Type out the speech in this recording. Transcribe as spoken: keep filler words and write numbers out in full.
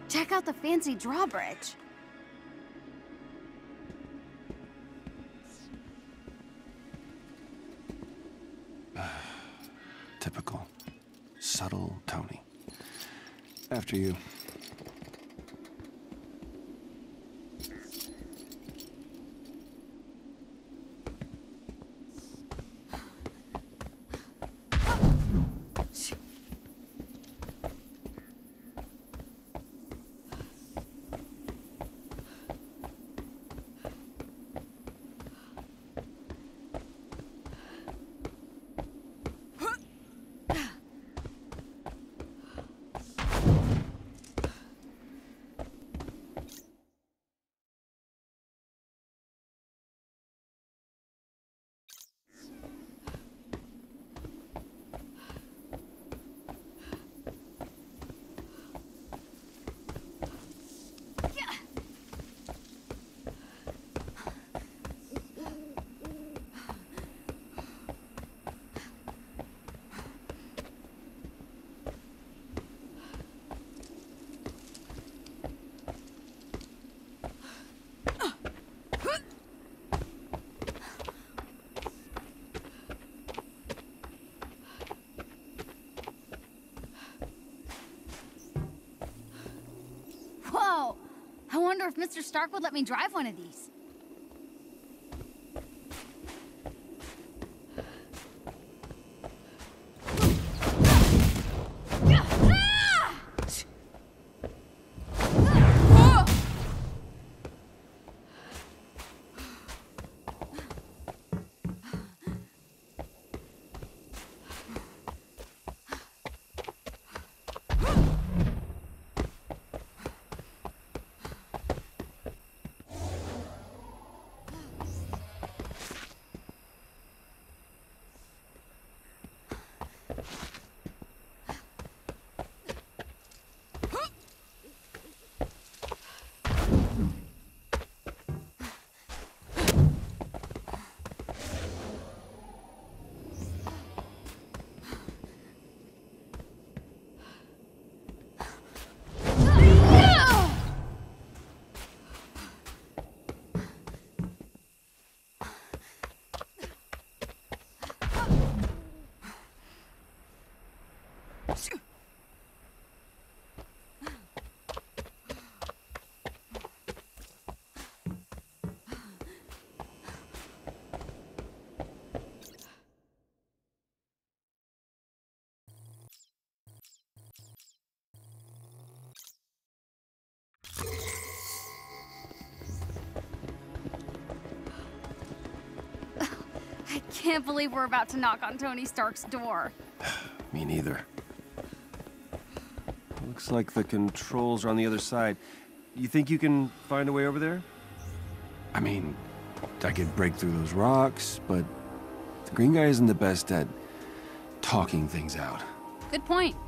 Check out the fancy drawbridge. Typical. Subtle Tony. After you. Whoa! I wonder if Mister Stark would let me drive one of these. I can't believe we're about to knock on Tony Stark's door. Me neither. Looks like the controls are on the other side. You think you can find a way over there? I mean, I could break through those rocks, but the green guy isn't the best at talking things out. Good point.